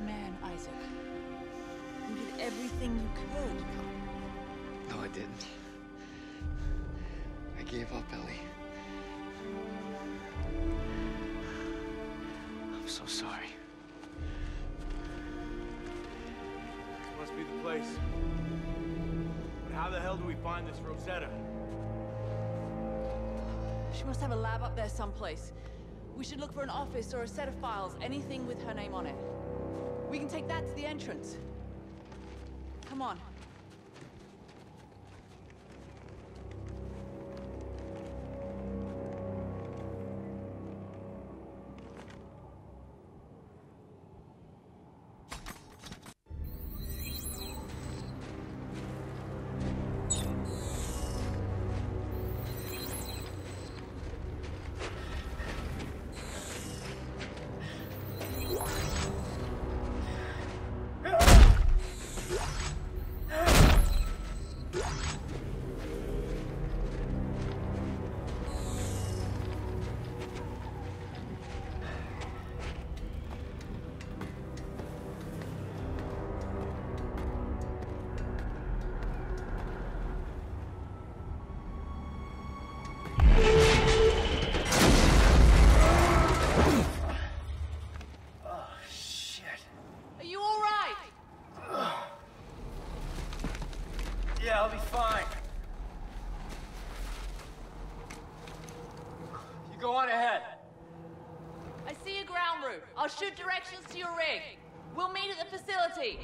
man, Isaac. You did everything you could. No, I didn't. I gave up, Ellie. I'm so sorry. This must be the place. But how the hell do we find this Rosetta? She must have a lab up there someplace. We should look for an office or a set of files, anything with her name on it. We can take that to the entrance. Come on. Yeah, I'll be fine. You go on ahead. I see a ground route. I'll shoot directions to your rig. We'll meet at the facility.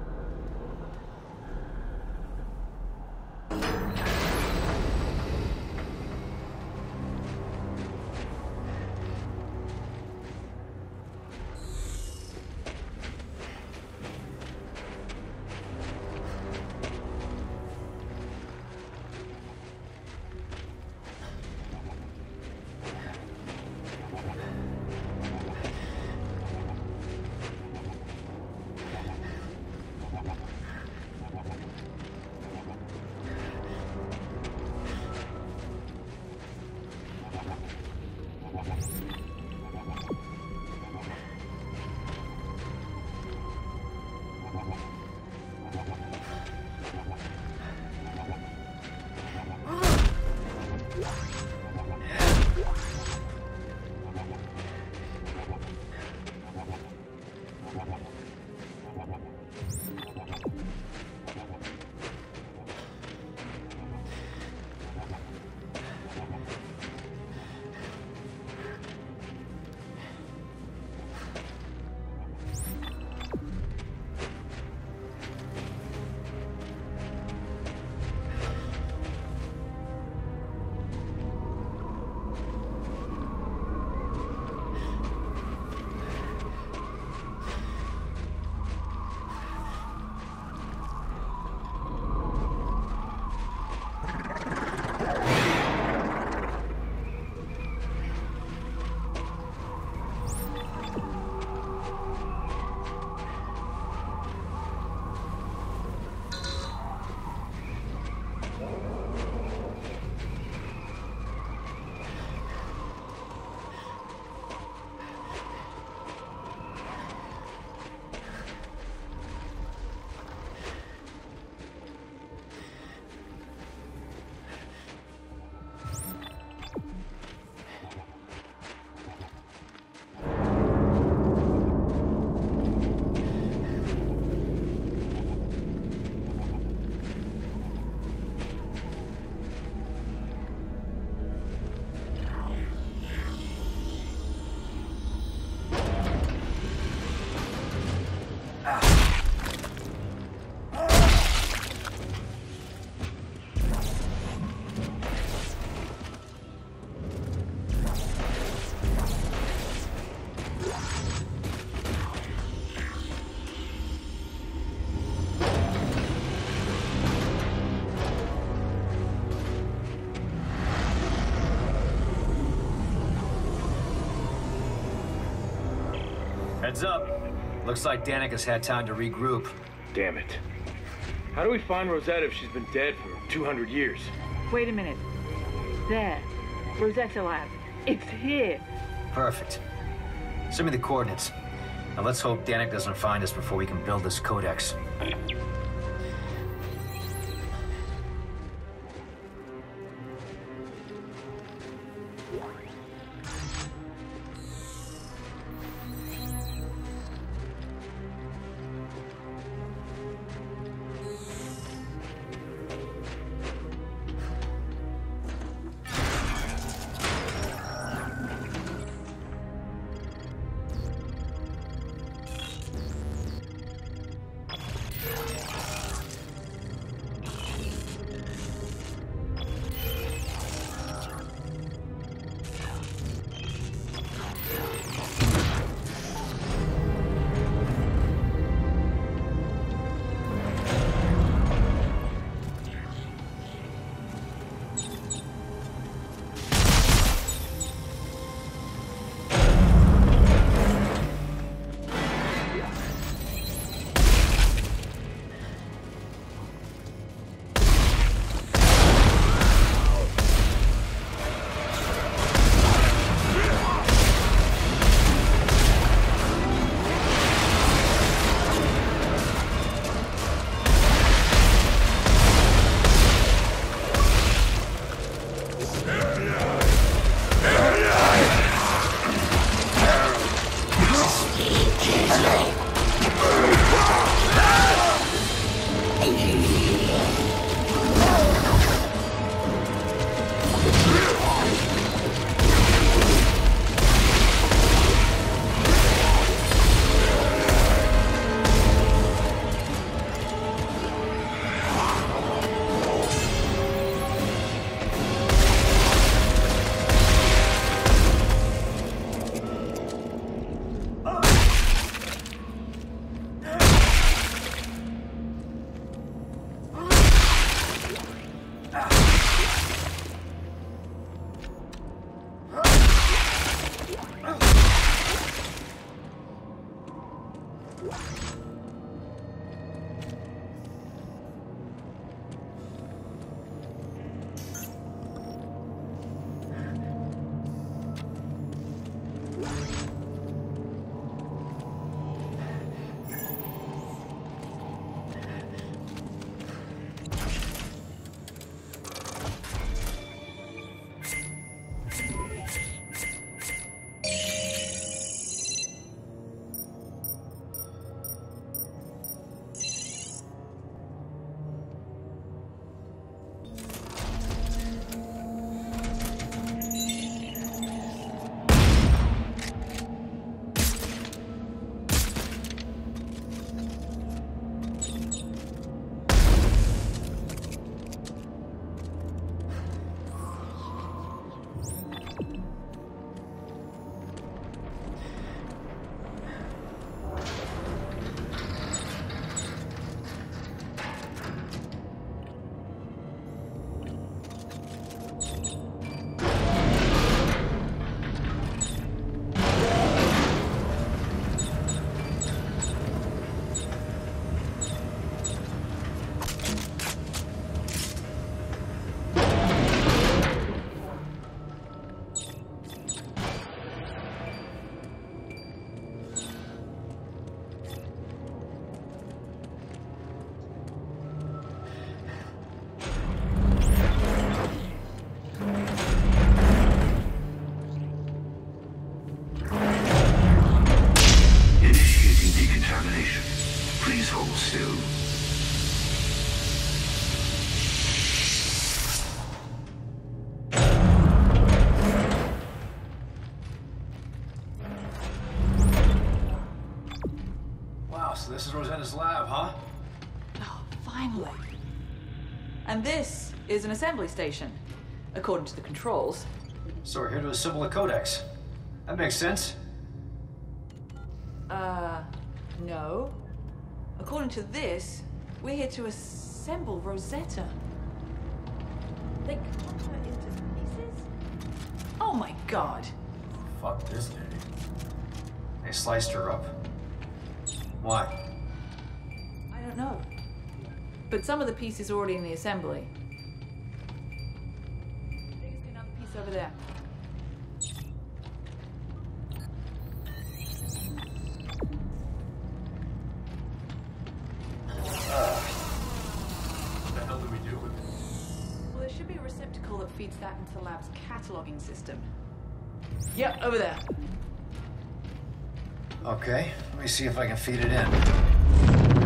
Heads up. Looks like Danica's had time to regroup. Damn it. How do we find Rosetta if she's been dead for 200 years? Wait a minute. There. Rosetta Lab. It's here. Perfect. Send me the coordinates. Now let's hope Danik doesn't find us before we can build this codex. So this is Rosetta's lab, huh? Oh, finally. And this is an assembly station, according to the controls. So we're here to assemble a codex. That makes sense. No. According to this, we're here to assemble Rosetta. They cut her into pieces? Oh my god. Fuck this lady. They sliced her up. Why? I don't know. But some of the pieces are already in the assembly. There's another piece over there. feeds that into the lab's cataloging system. Yep, over there. Okay, let me see if I can feed it in.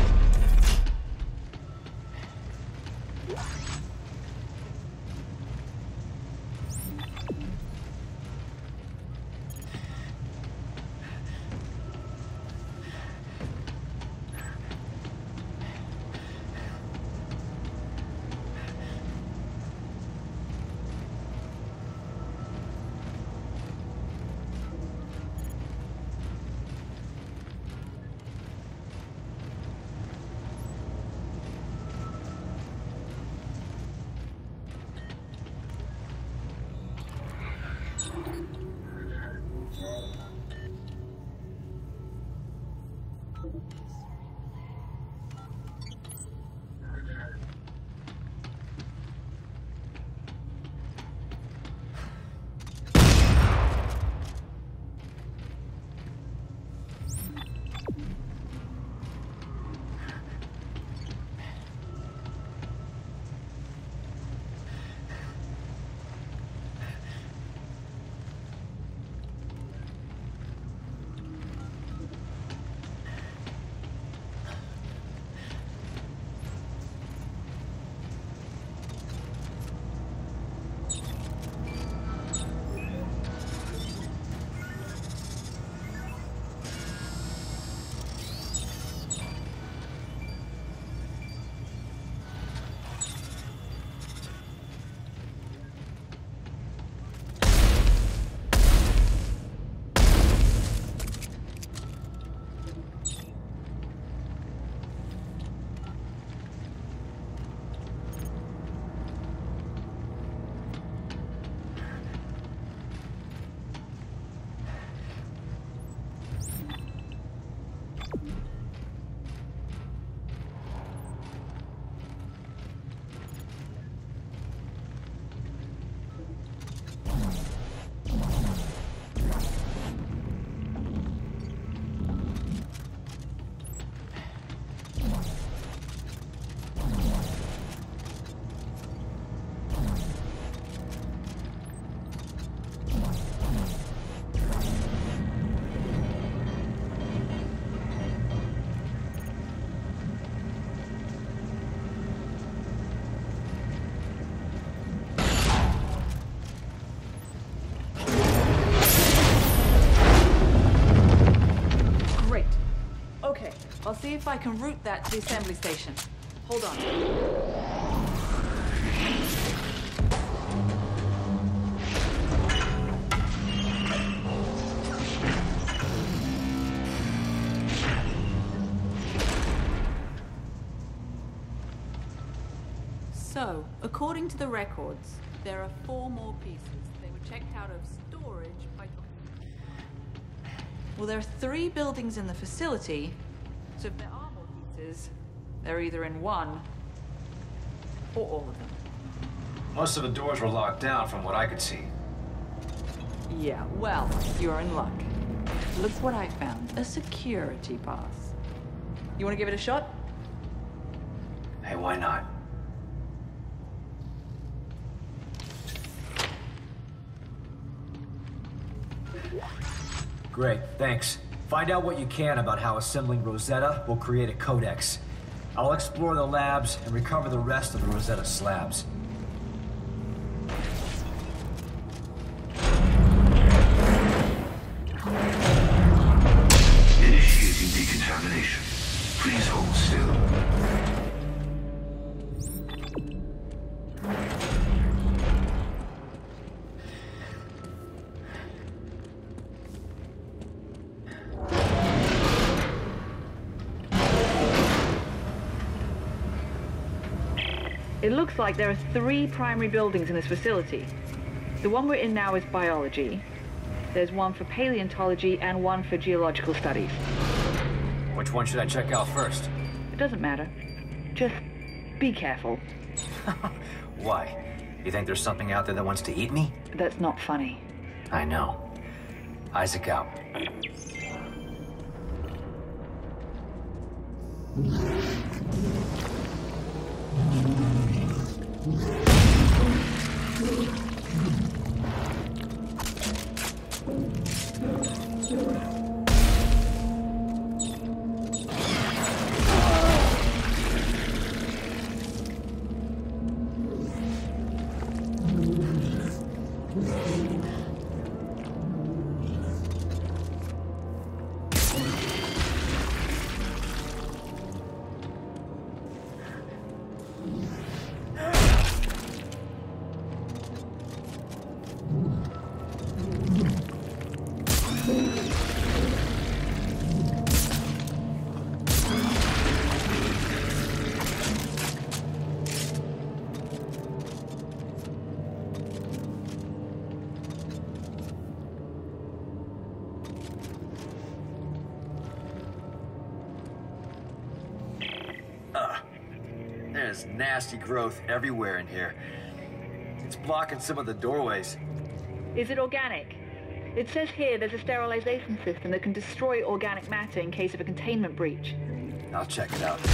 I'll see if I can route that to the assembly station. Hold on. So, according to the records, there are 4 more pieces. They were checked out of storage by... Well, there are 3 buildings in the facility, so if there are more pieces, they're either in one or all of them. Most of the doors were locked down from what I could see. Yeah, well, you're in luck. Look what I found. A security pass. You want to give it a shot? Hey, why not? Great, thanks. Find out what you can about how assembling Rosetta will create a codex. I'll explore the labs and recover the rest of the Rosetta slabs. Initiating decontamination. Please hold still. It looks like there are 3 primary buildings in this facility. The one we're in now is biology. There's one for paleontology and one for geological studies. Which one should I check out first? It doesn't matter. Just be careful. Why? You think there's something out there that wants to eat me? That's not funny. I know. Isaac out. There's nasty growth everywhere in here. It's blocking some of the doorways. Is it organic? It says here there's a sterilization system that can destroy organic matter in case of a containment breach. I'll check it out.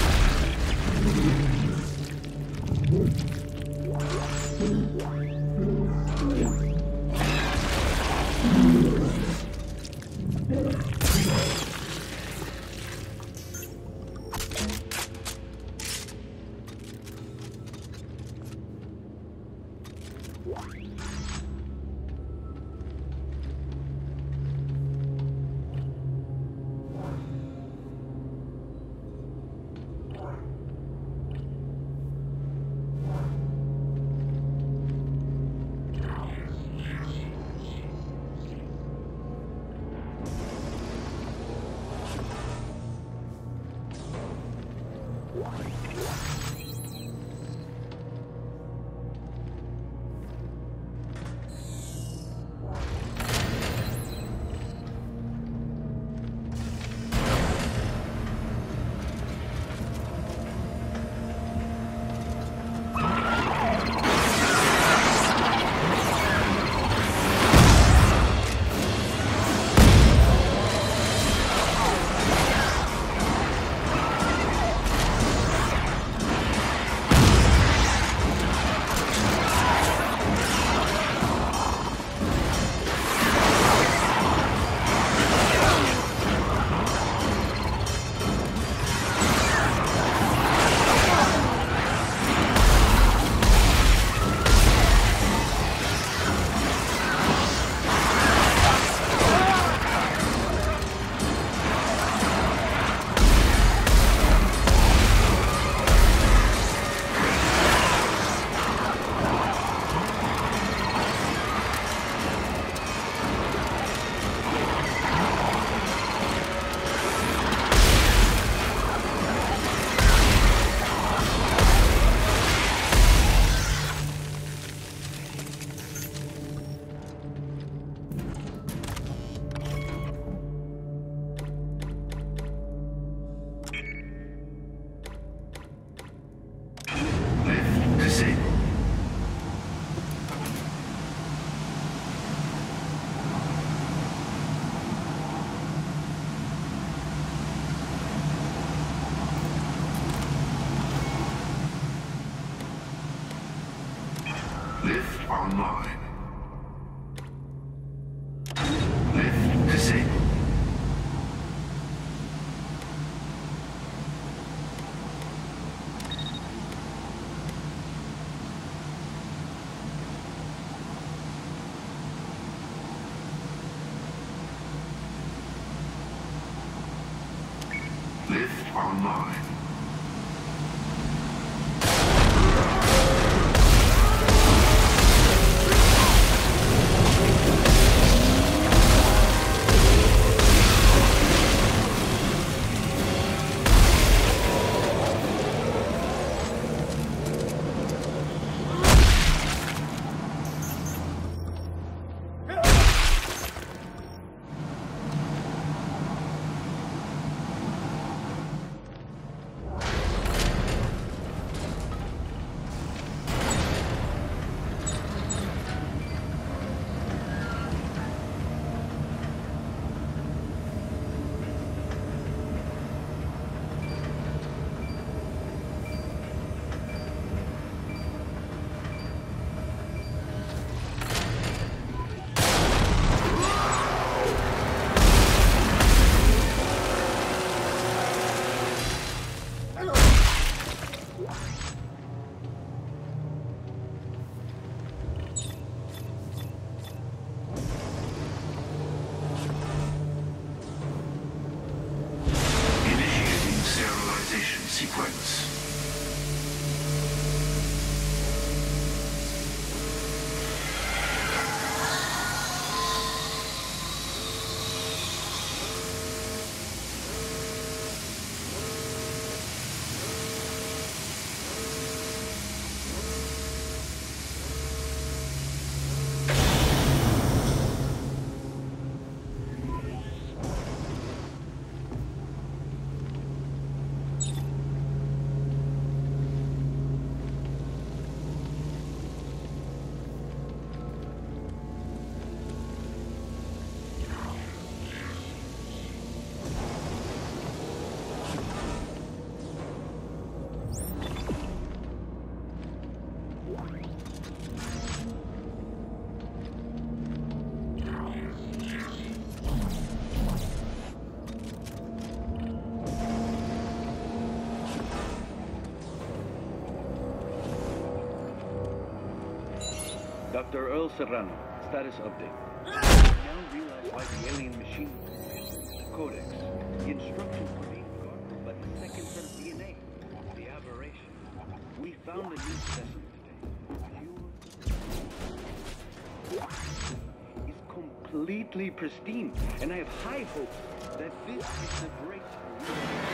Lift online. Lift disabled. Lift online. Sequence. Dr. Earl Serrano, status update. I now realize why the alien machine... The Codex. The instructions were being guarded by the second set of DNA. The aberration. We found a new specimen today. Pure... Is completely pristine, and I have high hopes that this is the breakthrough.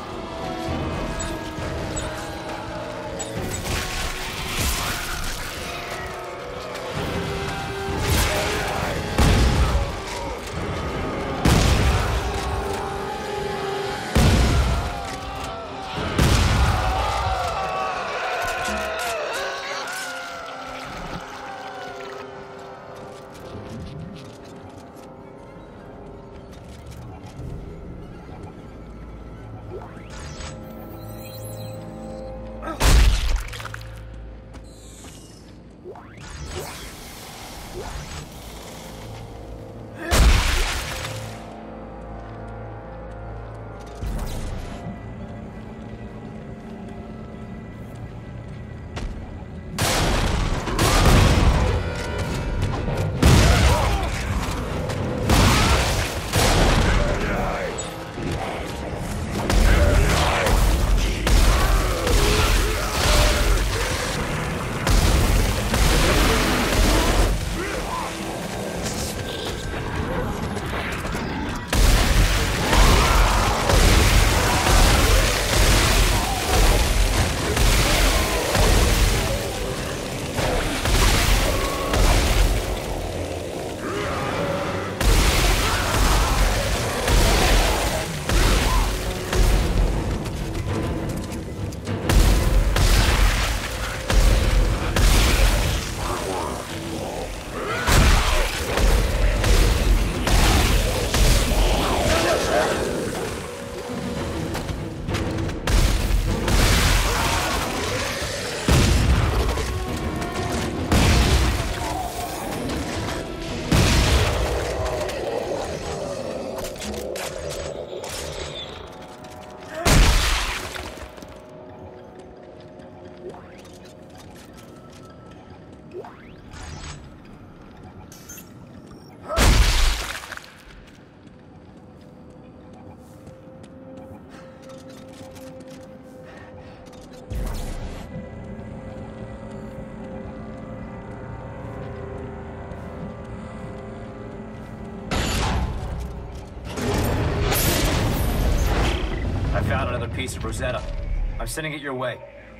Piece of Rosetta. I'm sending it your way.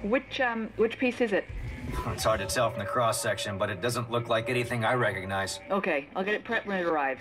Which piece is it? It's hard to tell from the cross-section, but it doesn't look like anything I recognize. Okay, I'll get it prepped when it arrives.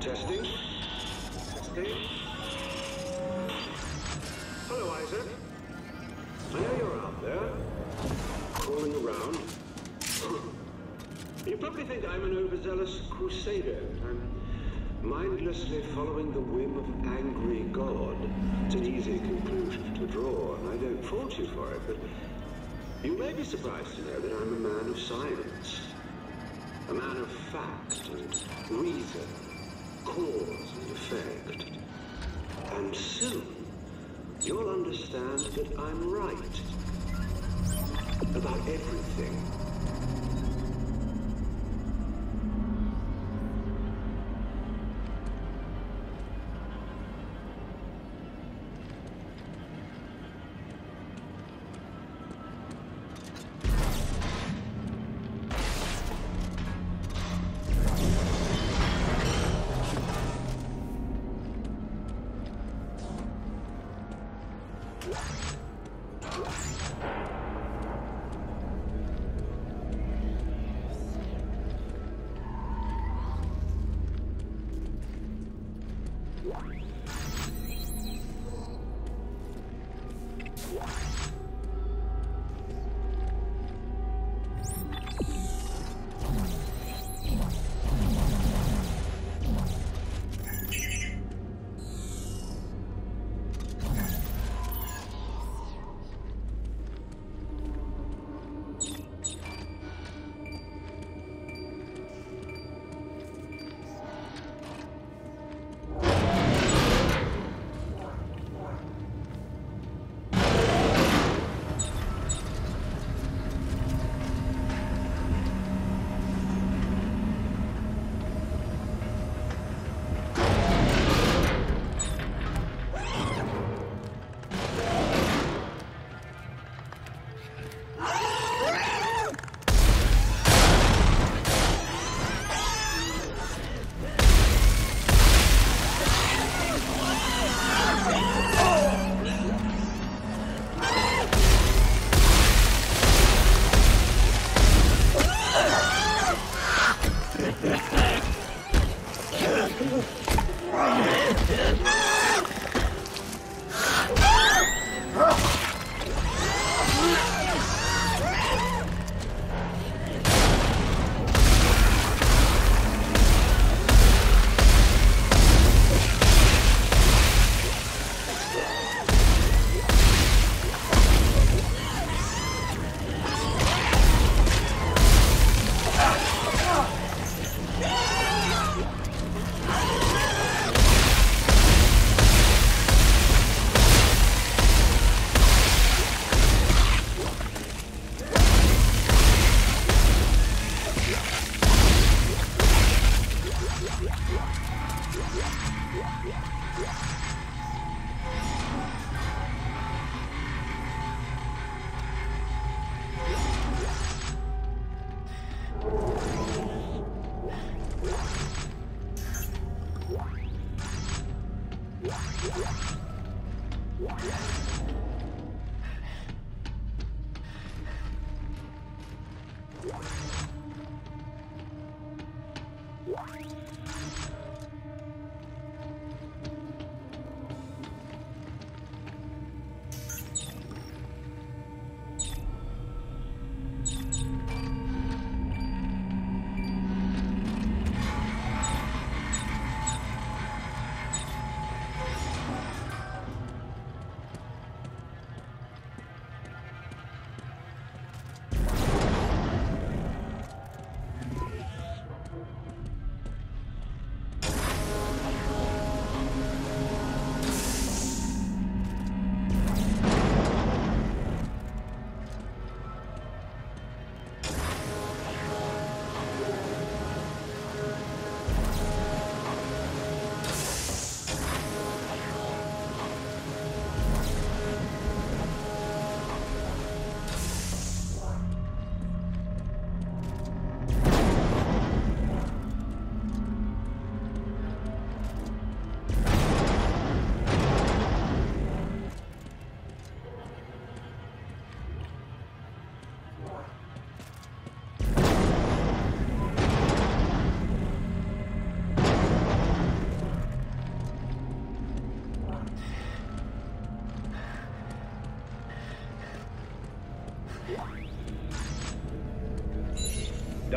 Testing. Testing. Hello, Isaac. I know you're out there, crawling around. You probably think I'm an overzealous crusader. I'm mindlessly following the whim of an angry god. It's an easy conclusion to draw, and I don't fault you for it, but you may be surprised to know that I'm a man of science. A man of fact and reason, cause and effect. And soon, you'll understand that I'm right about everything.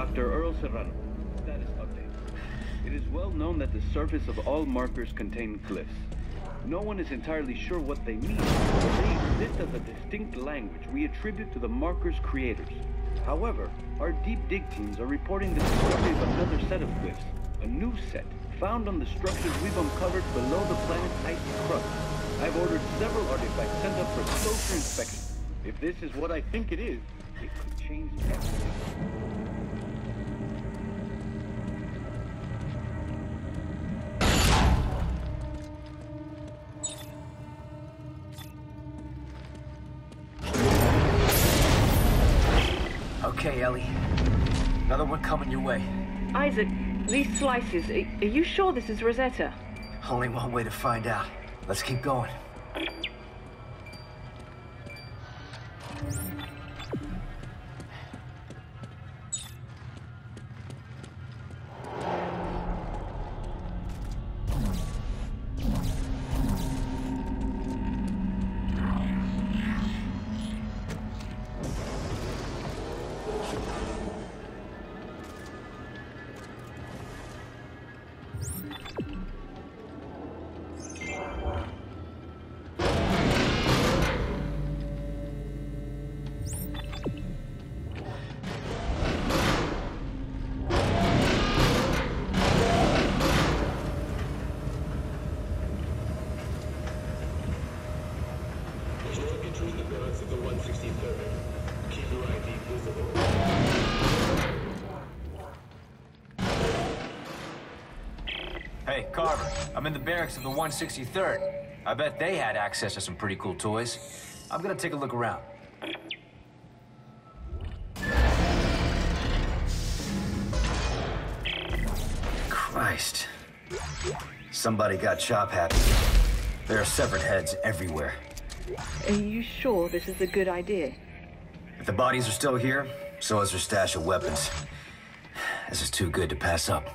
Dr. Earl Serrano. Status update. It is well known that the surface of all markers contain glyphs. No one is entirely sure what they mean, but they exist as a distinct language we attribute to the markers' creators. However, our deep dig teams are reporting the discovery of another set of glyphs, a new set, found on the structures we've uncovered below the planet's icy crust. I've ordered several artifacts sent up for closer inspection. If this is what I think it is, it could change everything. Okay, Ellie. Another one coming your way. Isaac, these slices, are you sure this is Rosetta? Only one way to find out. Let's keep going. Between the barracks of the 163rd. Keep your ID visible. Hey, Carver. I'm in the barracks of the 163rd. I bet they had access to some pretty cool toys. I'm gonna take a look around. Christ. Somebody got chop happy. There are severed heads everywhere. Are you sure this is a good idea? If the bodies are still here, so is their stash of weapons. This is too good to pass up.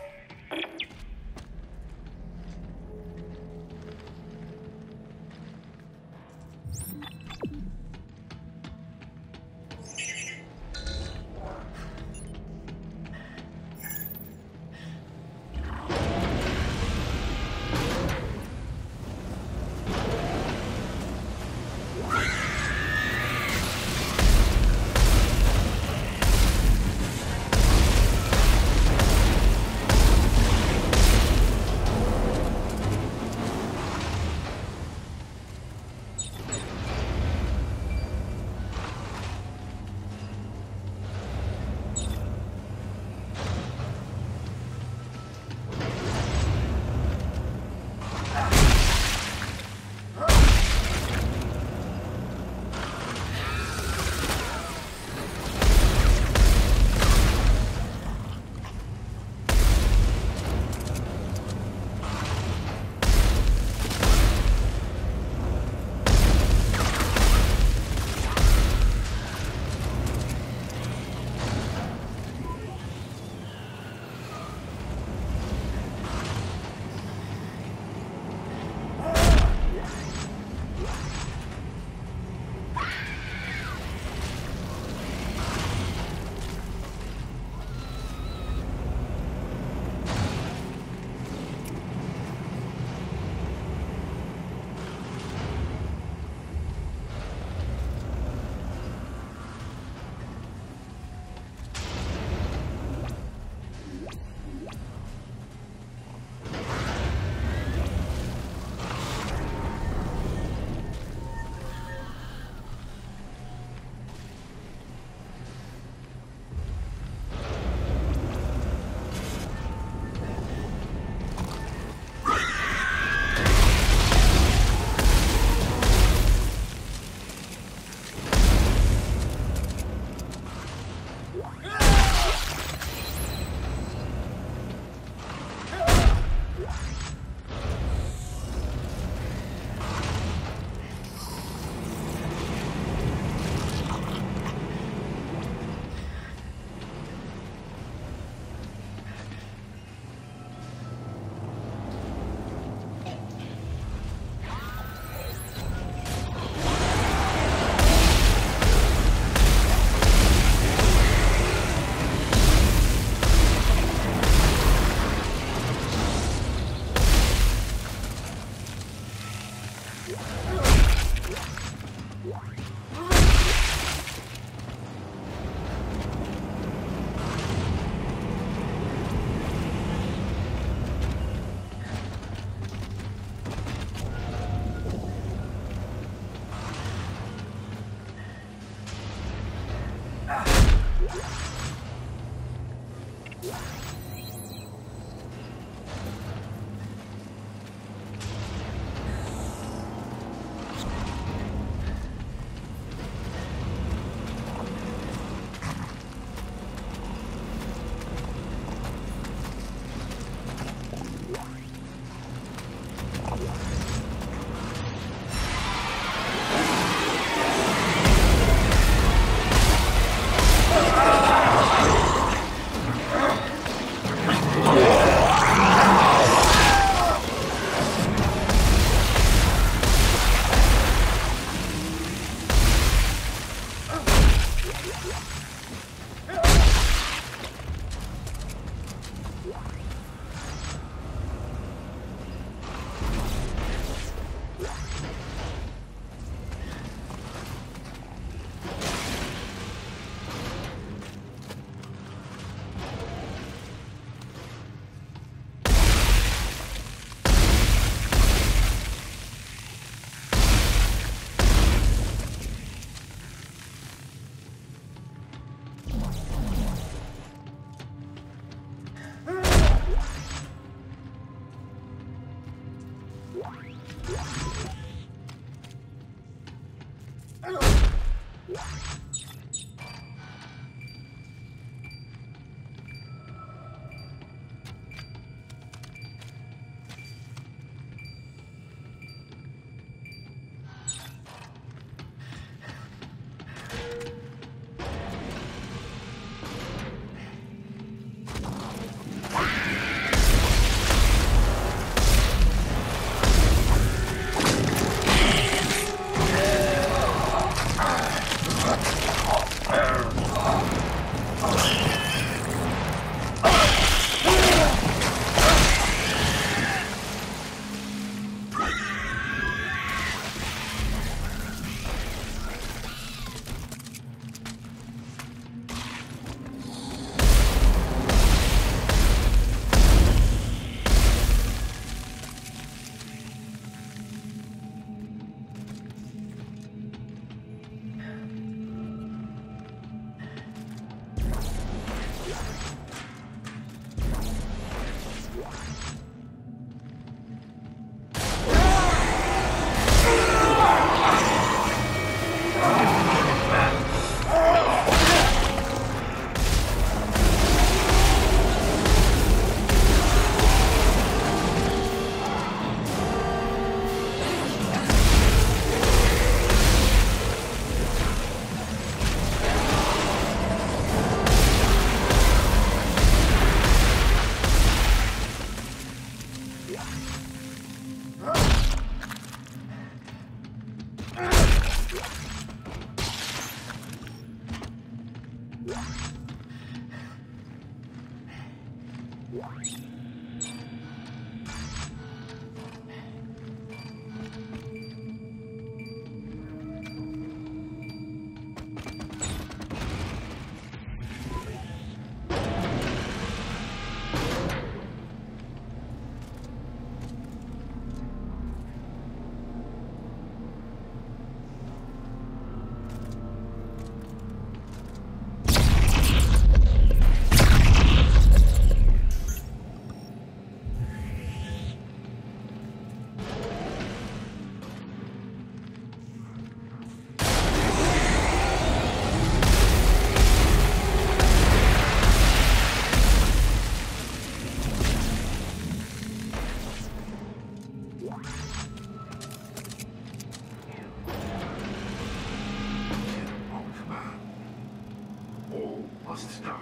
must die.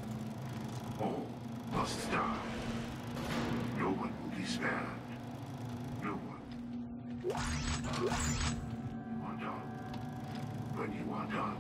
All must die. No one will be spared. No one. You are done. When you are done.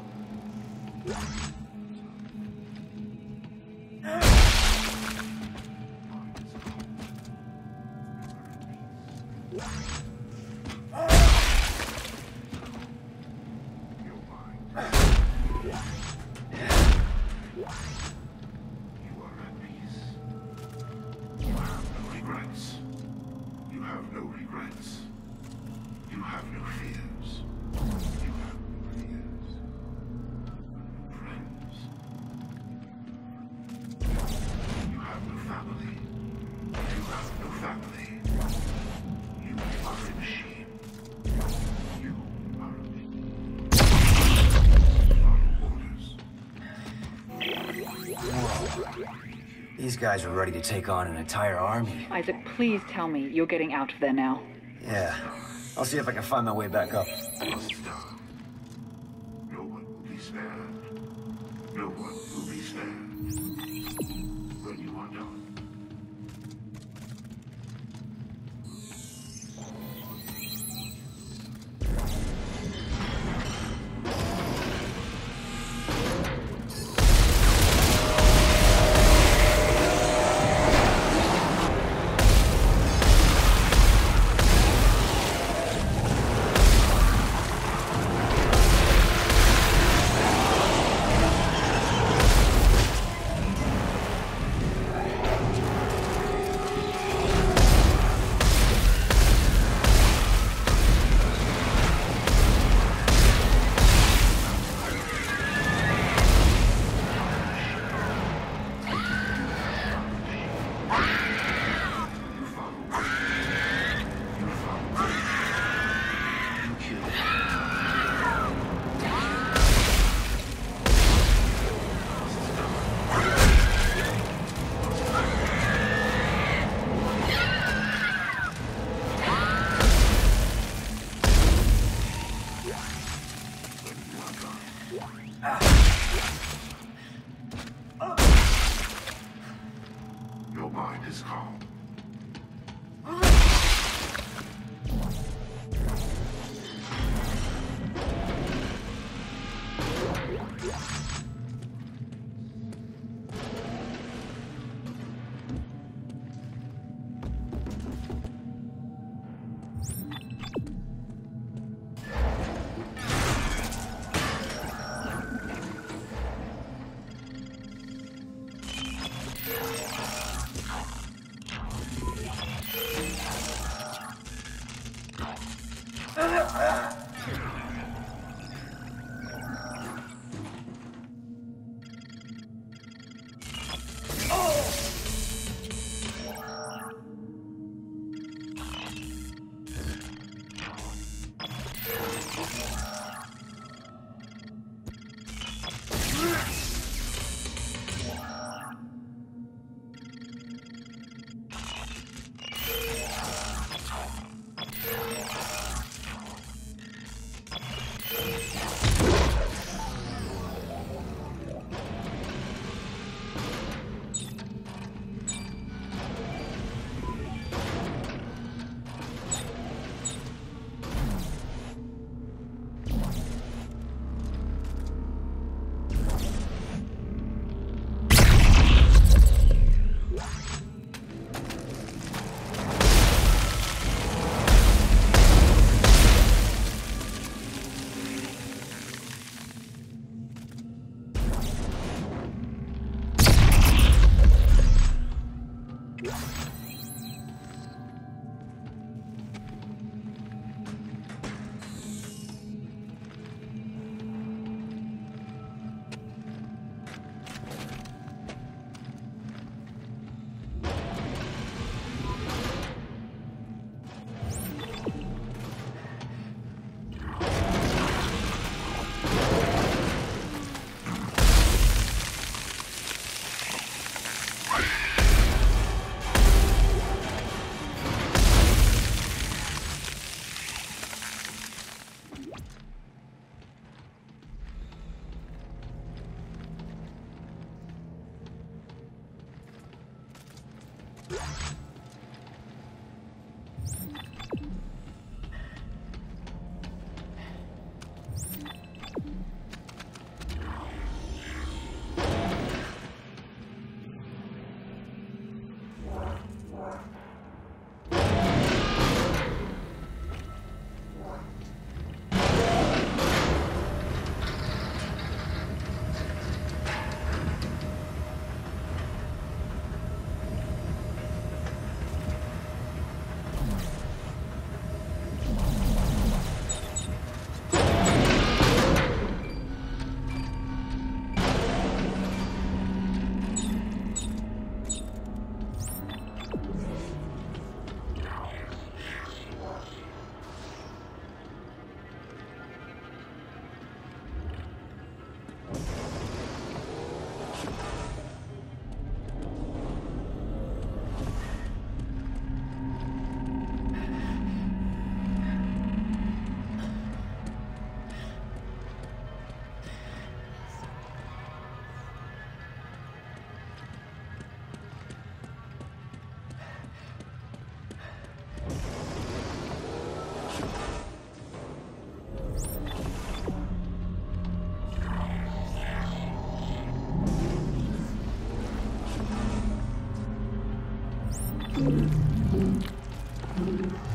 These guys are ready to take on an entire army. Isaac, please tell me you're getting out of there now. Yeah. I'll see if I can find my way back up. No one will be spared. No one will be spared. When you are done.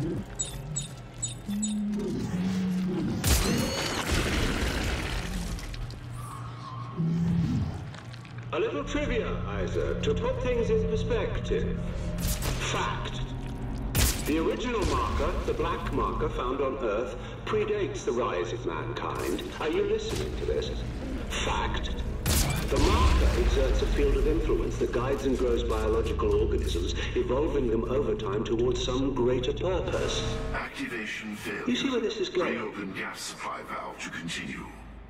A little trivia, Isaac, to put things in perspective. Fact. The original marker, the black marker found on Earth, predates the rise of mankind. Are you listening to this? Fact. The marker exerts a field of influence that guides and grows biological organisms, evolving them over time towards some greater purpose. Activation failed. You see where this is going? Reopen gas supply valve to continue.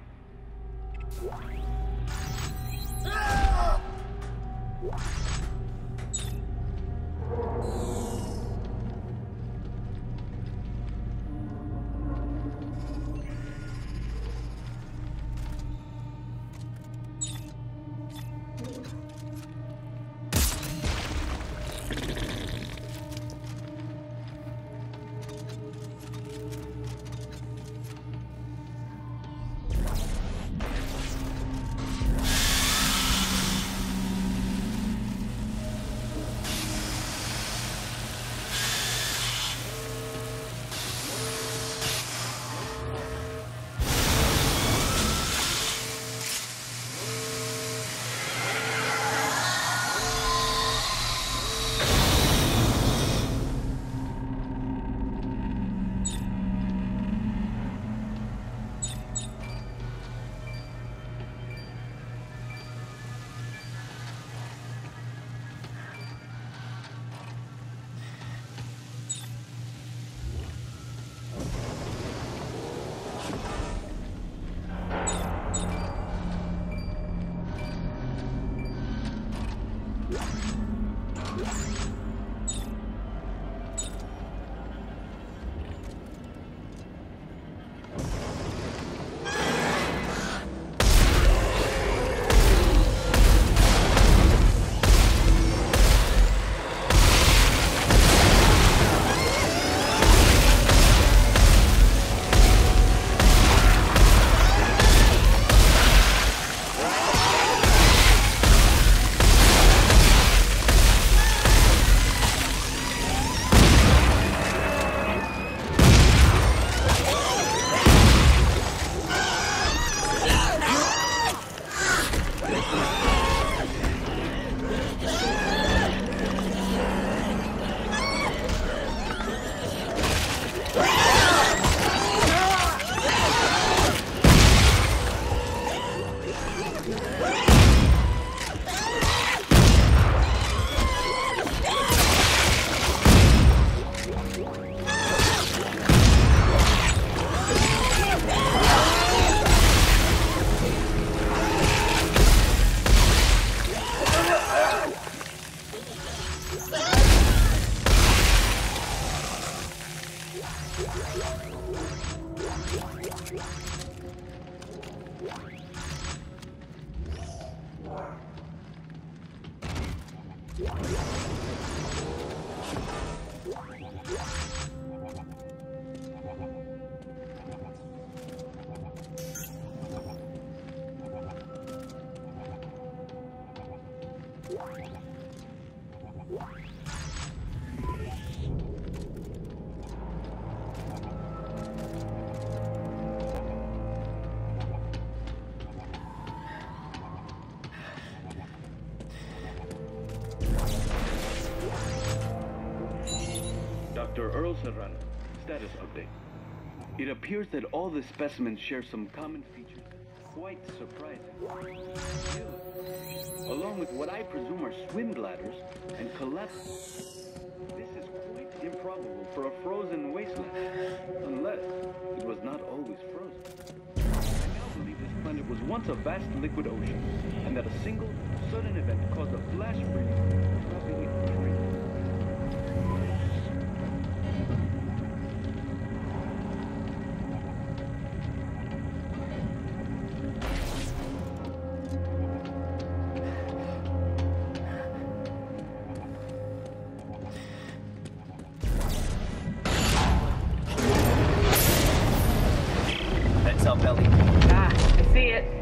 Dr. Earl Serrano, status update. It appears that all the specimens share some common features. Quite surprising. Along with what I presume are swim bladders and collapses. This is quite improbable for a frozen wasteland, unless it was not always frozen. I now believe this planet was once a vast liquid ocean, and that a single, sudden event caused a flash freeze, dropping it free. Heads up, Ellie. Ah, I see it.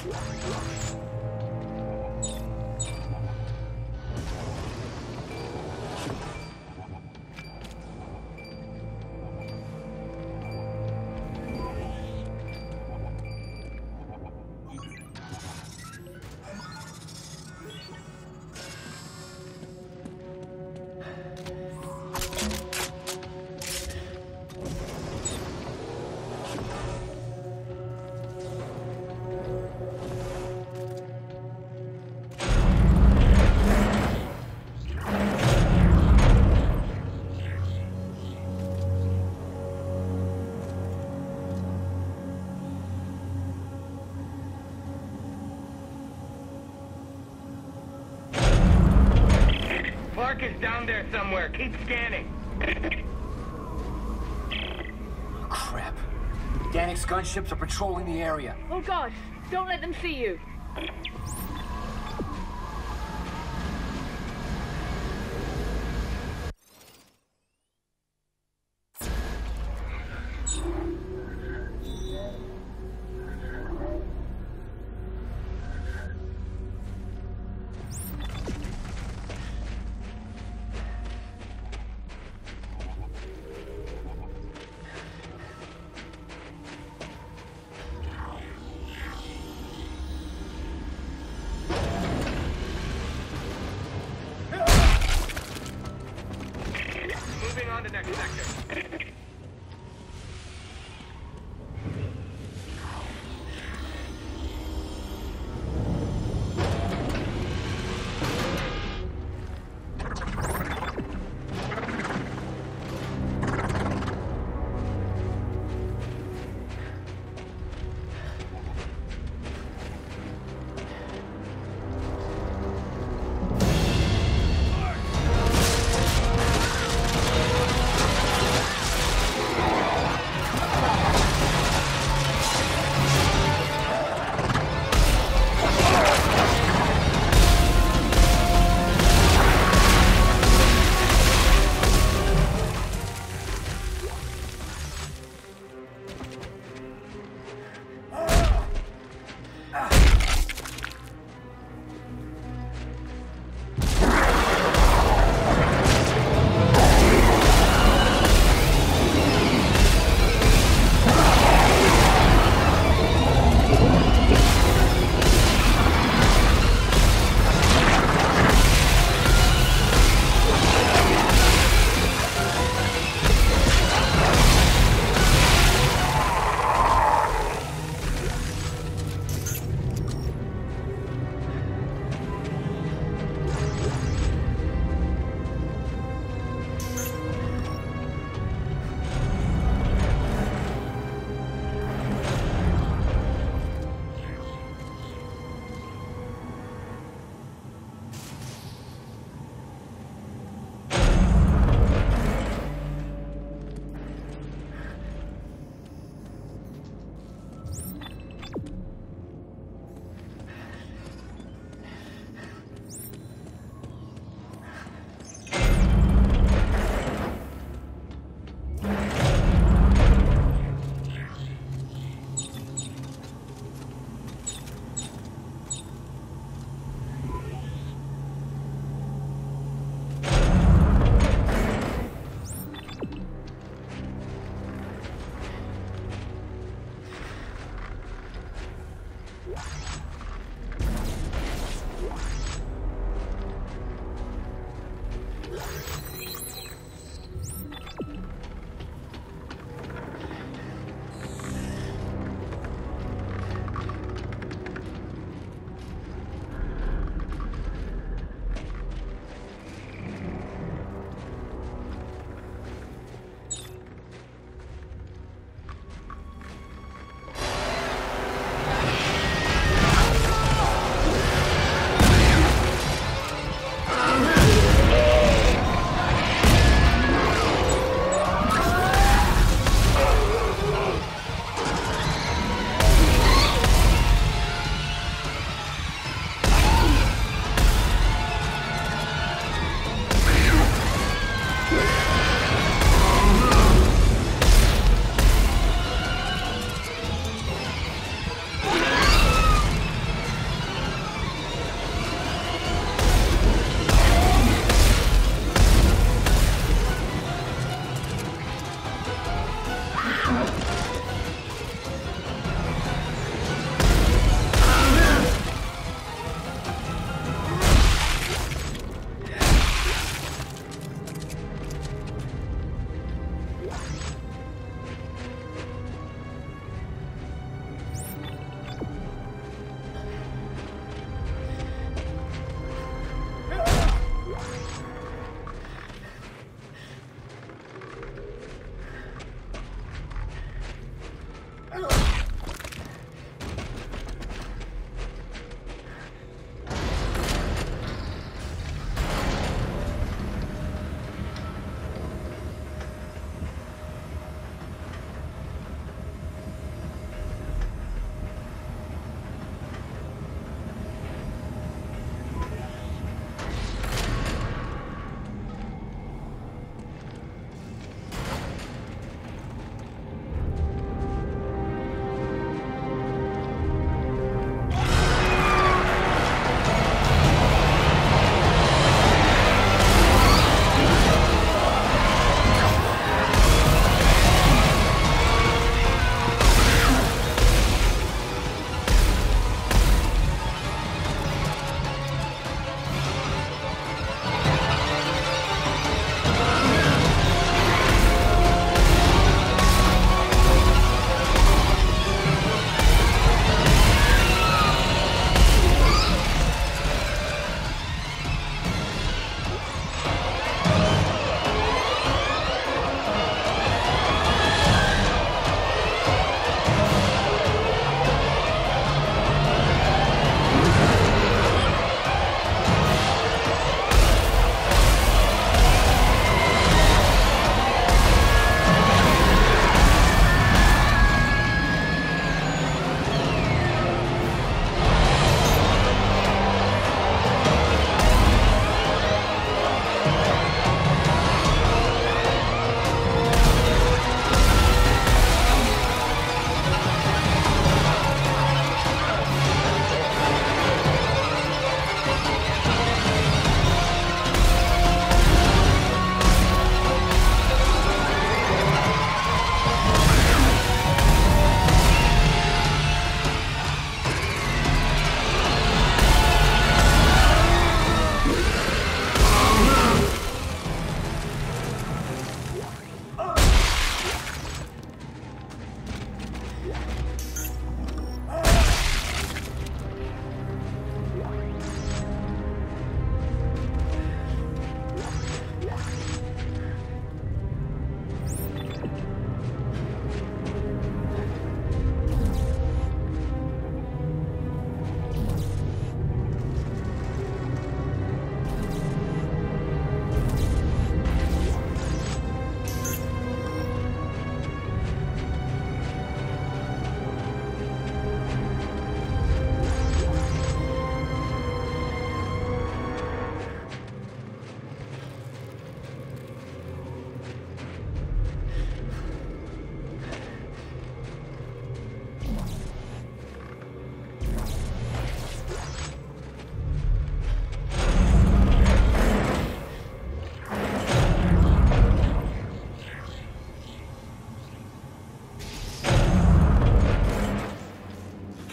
Clark is down there somewhere. Keep scanning. Crap. Danik's gunships are patrolling the area. Oh God, don't let them see you. Moving on to next sector.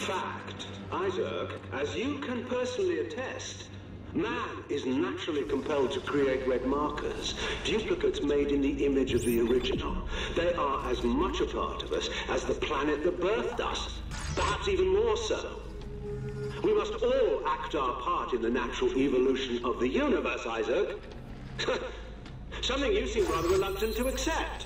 fact, Isaac, as you can personally attest, man is naturally compelled to create red markers, duplicates made in the image of the original. They are as much a part of us as the planet that birthed us, perhaps even more so. We must all act our part in the natural evolution of the universe, Isaac. Something you seem rather reluctant to accept.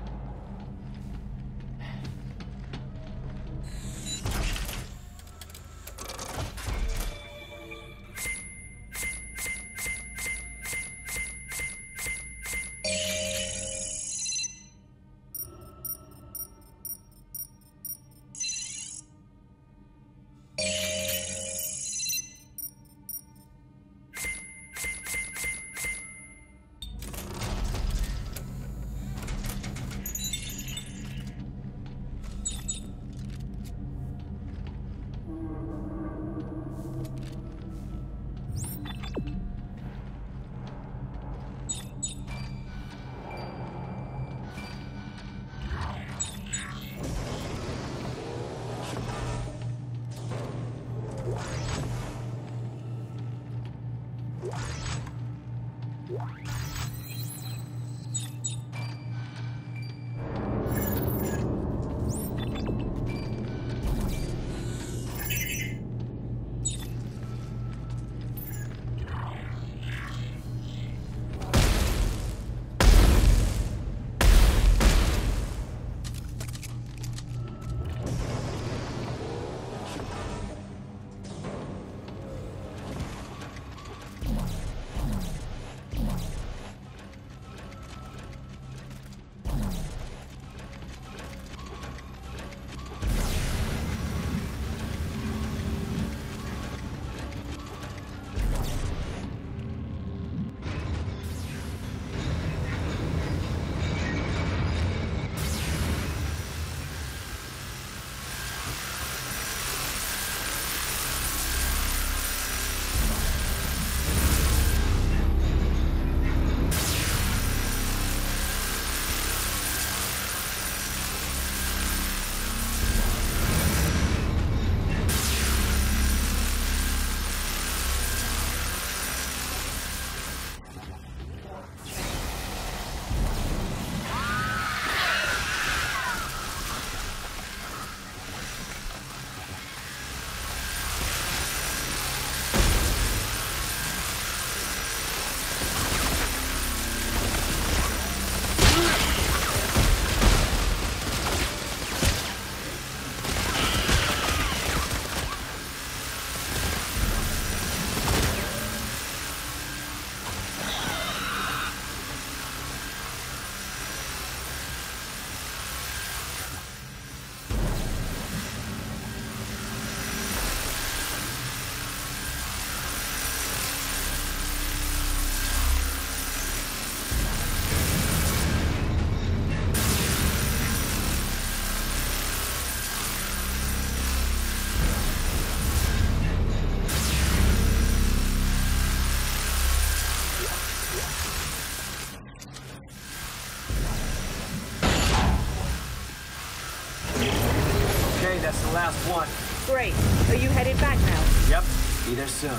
That's the last one. Great. Are you headed back now? Yep. Be there soon.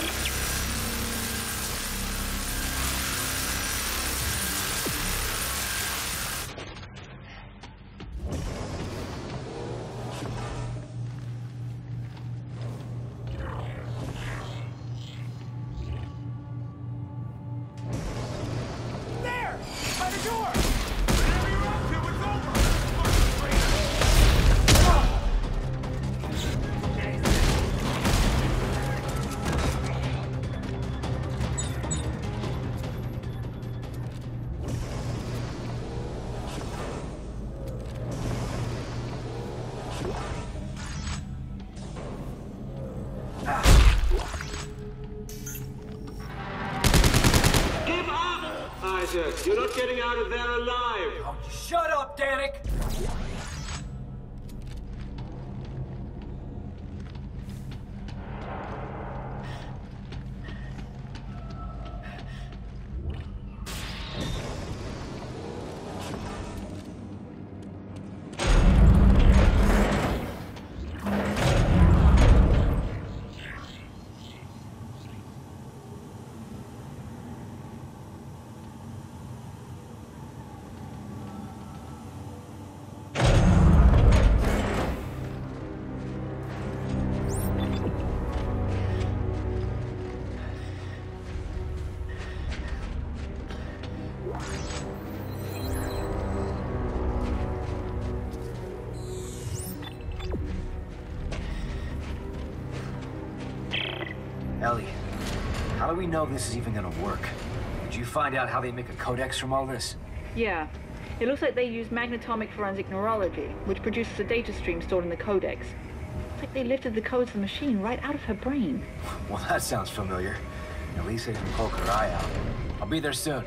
There! By the door! Whenever you're up to, it's over! Give up, Isaac. You're not getting out of there alive. Oh, shut up, Danik! Ellie, how do we know this is even gonna work? Did you find out how they make a codex from all this? Yeah. It looks like they use magnetomic forensic neurology, which produces a data stream stored in the codex. It's like they lifted the codes of the machine right out of her brain. Well, that sounds familiar. At least they can poke her eye out. I'll be there soon.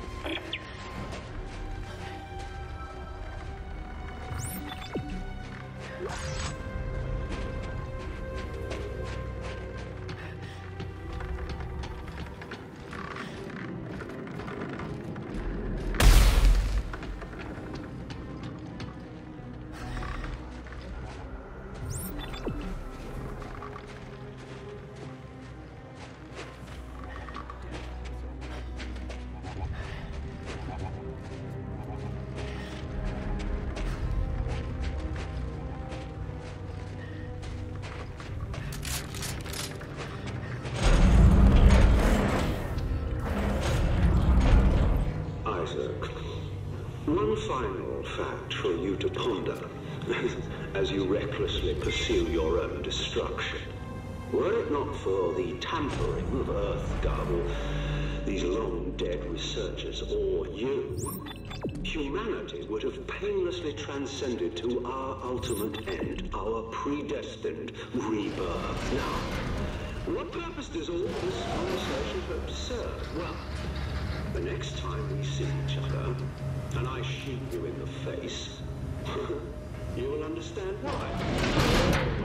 One final fact for you to ponder as you recklessly pursue your own destruction. Were it not for the tampering of EarthGov, or these long-dead researchers, or you, humanity would have painlessly transcended to our ultimate end, our predestined rebirth. Now, what purpose does all this conversation hope to serve? Well, the next time we see each other, and I shoot you in the face, you will understand why.